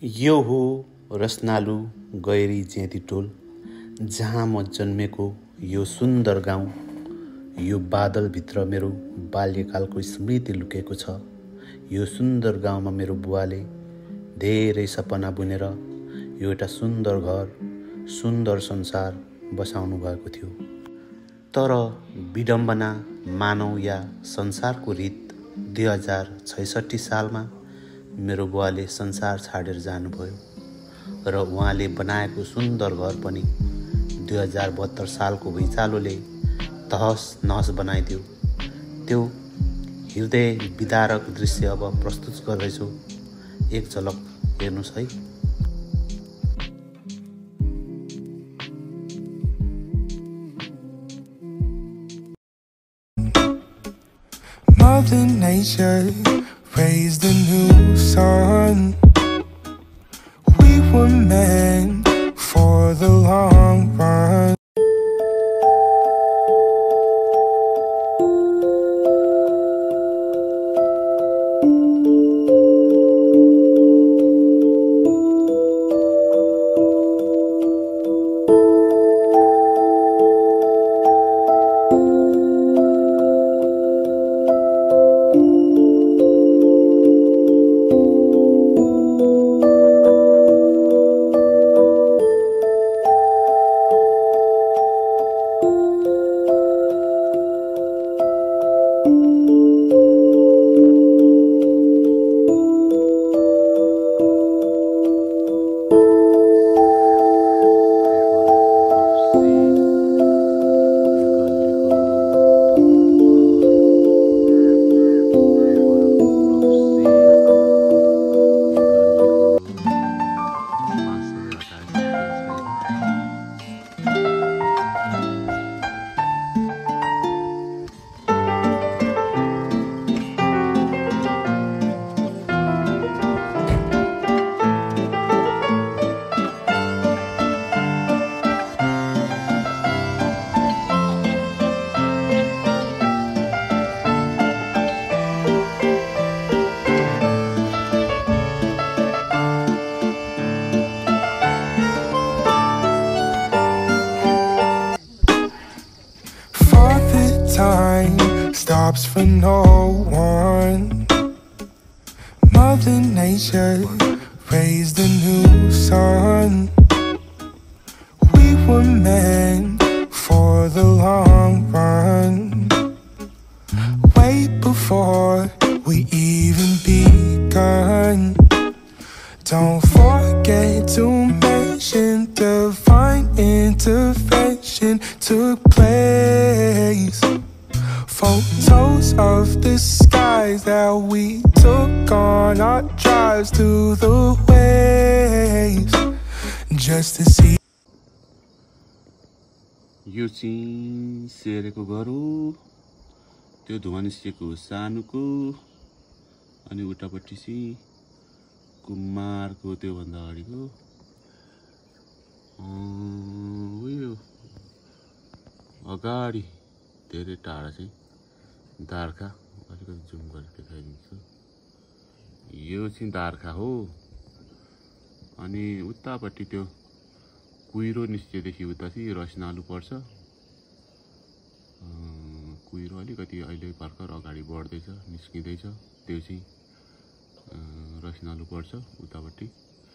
यो हो रसनालु गैरी जेँतीटोल, जहाँ म जन्मेको यो सुन्दर गाउँ। यो बादलभित्र मेरो बाल्यकालको स्मृति लुकेको छ। यो सुन्दर गाउँमा मेरो बुवाले धेरै सपना बुनेर एउटा सुन्दर घर, सुन्दर संसार बसाउनु भएको थियो। तर विडम्बना मानव या संसारको रीत 2066 सालमा मेरो बुवाले संसार छाडेर जानुभयो र उहाँले बनाएको सुन्दर घर पनि 2072 सालको भुइँचालोले तहस नहस बनाइदियो। त्यो हृदय विदारक दृश्य अब प्रस्तुत गर्दैछु, एक झलक हेर्नुहोस् है। Mother Nature raised a new sun. We were meant for the long run. Time stops for no one. Mother Nature raised a new sun. We were meant for the long run. Way before we even begun. Don't forget to mention divine intervention took place. Photos of the skies that we took on our drives through the waves just to see. यो चाहिँ शेरेको घर हो, त्यो धुवा निस्केको सानुको, अनि उतापट्टि चाहिँ कुमारको त्योभन्दा अगाडिको। उयो अगाडि धेरै टाढा चाहिँ दार्खा, अलिकति जुम गरेर देखाइदिन्छु। यो चाहिँ दार्खा हो, अनि उतापट्टि त्यो कुहिरो निस्केदेखि उता चाहिँ रसनालु पर्छ। कुहिरो अलिकति अहिले भर्खर अगाडि बढ्दैछ, निस्किँदैछ, त्यो चाहिँ रसनालु पर्छ उतापट्टि।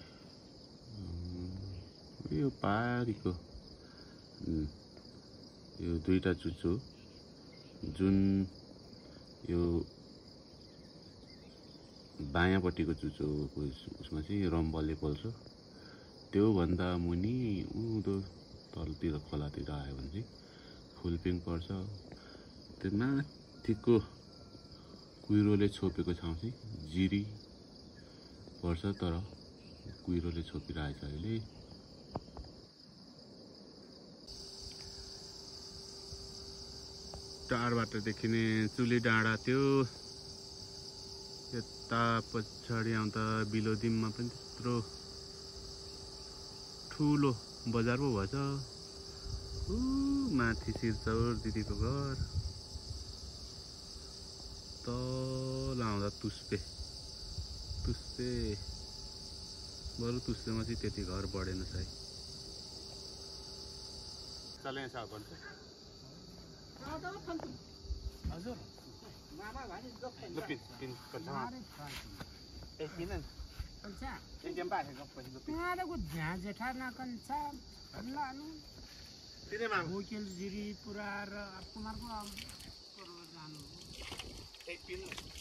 यो पारीको यो दुईटा चुचो, जुन यो बायाँपट्टिको चुचोको उसमा चाहिँ रम्बलले पल्छ। त्यो भन्दा मुनि उँधो तलतिर खोलातिर आयो भने चाहिँ फुलपिङ पर्छ। त्यो माथिको कुहिरोले छोपेको ठाउँ चाहिँ जिरी पर्छ, तर कुहिरोले छोपिरहेछ अहिले। टाढबाट देखिने चुली डाँडा त्यो यता पछाडि आउँदा बिलोदिममा पनि त्यत्रो ठुलो बजार पो भएछ। माथि सिरचौर दिदीको घर, तल आउँदा तुस्पे बरु तुस्रोमा चाहिँ त्यति घर बढेन चाहिँ चले छ भन्छ हजुर मामा भने पिन पिन कन्छ ए किनन कन्छ ए गेम बाहे गप्पै गप्पै को ध्यान जेठा ना कन्छ भन्लानु तिने मामा होकेल जिरी पुरा र कुमार को जानु ए पिन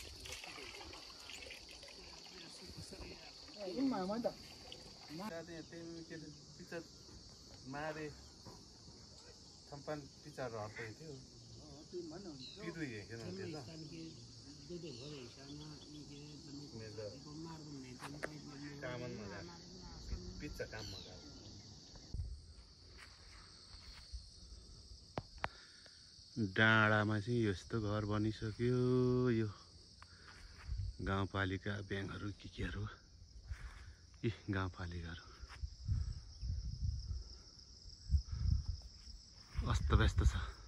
इन मामा त मारे तेम के पिक्चर मारे सम्पन पिक्चर हट्दै थियो पिदु हेर्न त्यो त कामनमा पिच्चा काममा गयो डाँडामा चाहिँ यस्तो घर बनिसक्यो यो गाउँपालिका ब्याङ्कहरू केहरू यी गाउँपालिकाहरू अस्त व्यस्त छ